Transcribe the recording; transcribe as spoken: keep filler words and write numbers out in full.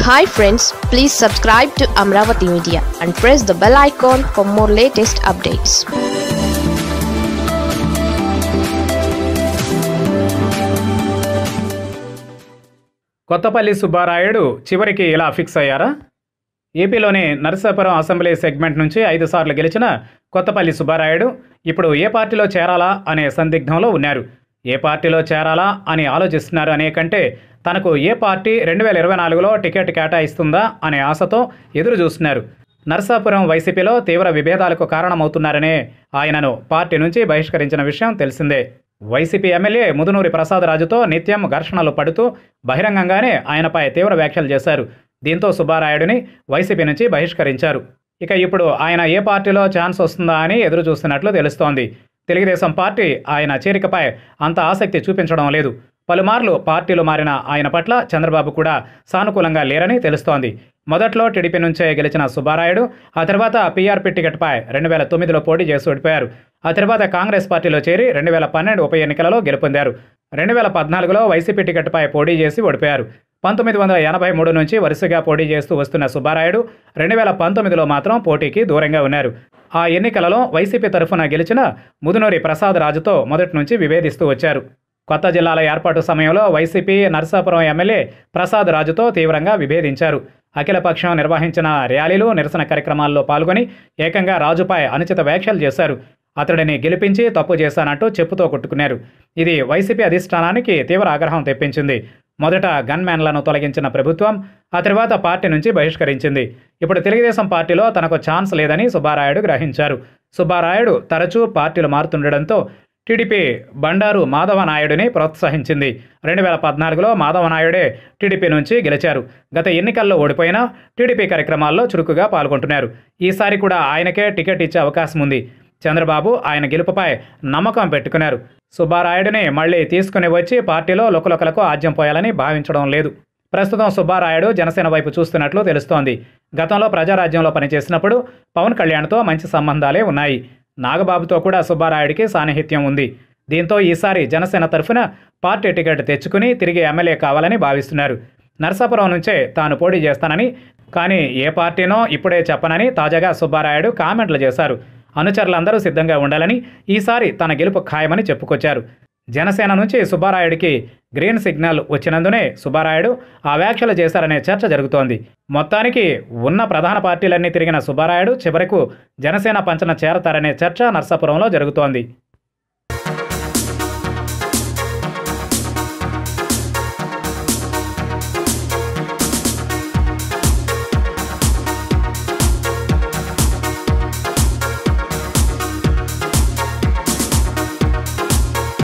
Hi friends, please subscribe to Amaravathi Media and press the bell icon for more latest updates. Kothapalli Subbarayudu చివరికి ఇలా fix అయ్యారా? ఏపీలోని Narasapuram assembly segment నుంచి ఐదు సార్లు గెలిచిన కొత్తపల్లి సుబ్బారాయుడు ఇప్పుడు ఏ పార్టీలో చేరాలా అనే సందిగ్ధంలో ఉన్నారు. ఏ పార్టీలో చేరాలా అని ఆలోచిస్తున్నారు అనే కంటే తనకు ఏ పార్టీ రెండు వేల ఇరవై నాలుగులో టికెట్ కేటాయిస్తుందా అనే ఆశతో ఎదురు చూస్తున్నారు. నరసాపురం వైసీపీలో తీవ్ర విభేదాలకు కారణమవుతున్నారనే ఆయనను పార్టీ నుంచి బహిష్కరించిన విషయం తెలిసిందే. వైసీపీ ఎమ్మెల్యే ముదునూరి ప్రసాద్ రాజుతో నిత్యం ఘర్షణలు పడుతూ బహిరంగంగానే ఆయనపై తీవ్ర వ్యాఖ్యలు చేశారు. దీంతో సుబ్బారాయుడిని వైసీపీ నుంచి బహిష్కరించారు. ఇక ఇప్పుడు ఆయన ఏ పార్టీలో ఛాన్స్ వస్తుందా అని ఎదురు చూస్తున్నట్లు తెలుస్తోంది. తెలుగుదేశం పార్టీ ఆయన చేరికపై అంత ఆసక్తి చూపించడం లేదు. పలుమార్లు పార్టీలు మారిన ఆయన పట్ల చంద్రబాబు కూడా సానుకూలంగా లేరని తెలుస్తోంది. మొదట్లో టీడీపీ నుంచే గెలిచిన సుబ్బారాయుడు ఆ తర్వాత పీఆర్పీ టికెట్పై రెండు వేల తొమ్మిదిలో పోటీ చేసి ఓడిపోయారు. ఆ తర్వాత కాంగ్రెస్ పార్టీలో చేరి రెండు వేల పన్నెండు ఉప ఎన్నికలలో గెలుపొందారు. రెండు వేల పద్నాలుగులో వైసీపీ టికెట్పై పోటీ చేసి ఓడిపోయారు. పంతొమ్మిది వందల ఎనభై మూడు నుంచి వరుసగా పోటీ చేస్తూ వస్తున్న సుబ్బారాయుడు రెండు వేల పంతొమ్మిదిలో మాత్రం పోటీకి దూరంగా ఉన్నారు. ఆ ఎన్నికలలో వైసీపీ తరఫున గెలిచిన ముదునూరి ప్రసాద్ రాజుతో మొదటి నుంచి విభేదిస్తూ వచ్చారు. కొత్త జిల్లాల ఏర్పాటు సమయంలో వైసీపీ నరసాపురం ఎమ్మెల్యే ప్రసాద్ రాజుతో తీవ్రంగా విభేదించారు. అఖిలపక్షం నిర్వహించిన ర్యాలీలు, నిరసన కార్యక్రమాల్లో పాల్గొని ఏకంగా రాజుపై అనుచిత వ్యాఖ్యలు చేశారు. అతడిని గెలిపించి తప్పు చేశానంటూ చెప్పుతో కొట్టుకున్నారు. ఇది వైసీపీ అధిష్టానానికి తీవ్ర ఆగ్రహం తెప్పించింది. మొదట గన్మ్యాన్లను తొలగించిన ప్రభుత్వం ఆ తర్వాత పార్టీ నుంచి బహిష్కరించింది. ఇప్పుడు తెలుగుదేశం పార్టీలో తనకు ఛాన్స్ లేదని సుబ్బారాయుడు గ్రహించారు. సుబ్బారాయుడు తరచూ పార్టీలు మారుతుండడంతో టీడీపీ బండారు మాధవనాయుడిని ప్రోత్సహించింది. రెండు వేల పద్నాలుగులో మాధవనాయుడే టీడీపీ నుంచి గెలిచారు. గత ఎన్నికల్లో ఓడిపోయినా టీడీపీ కార్యక్రమాల్లో చురుకుగా పాల్గొంటున్నారు. ఈసారి కూడా ఆయనకే టికెట్ ఇచ్చే అవకాశం ఉంది. చంద్రబాబు ఆయన గెలుపుపై నమ్మకం పెట్టుకున్నారు. సుబ్బారాయుడిని మళ్లీ తీసుకుని వచ్చి పార్టీలో లొకలొకలకు ఆజ్యం పోయాలని భావించడం లేదు. ప్రస్తుతం సుబ్బారాయుడు జనసేన వైపు చూస్తున్నట్లు తెలుస్తోంది. గతంలో ప్రజారాజ్యంలో పనిచేసినప్పుడు పవన్ కళ్యాణ్తో మంచి సంబంధాలే ఉన్నాయి. నాగబాబుతో కూడా సుబ్బారాయుడికి సాన్నిహిత్యం ఉంది. దీంతో ఈసారి జనసేన తరఫున పార్టీ టికెట్ తెచ్చుకుని తిరిగి ఎమ్మెల్యే కావాలని భావిస్తున్నారు. నరసాపురం నుంచే తాను పోటీ చేస్తానని, కానీ ఏ పార్టీనో ఇప్పుడే చెప్పనని తాజాగా సుబ్బారాయుడు కామెంట్లు చేశారు. అనుచరులందరూ సిద్ధంగా ఉండాలని, ఈసారి తన గెలుపు ఖాయమని చెప్పుకొచ్చారు. జనసేన నుంచి సుబ్బారాయుడికి గ్రీన్ సిగ్నల్ వచ్చినందునే సుబ్బారాయుడు ఆ వ్యాఖ్యలు చేశారనే చర్చ జరుగుతోంది. మొత్తానికి ఉన్న ప్రధాన పార్టీలన్నీ తిరిగిన సుబ్బారాయుడు చివరకు జనసేన పంచన చేరతారనే చర్చ నర్సాపురంలో జరుగుతోంది.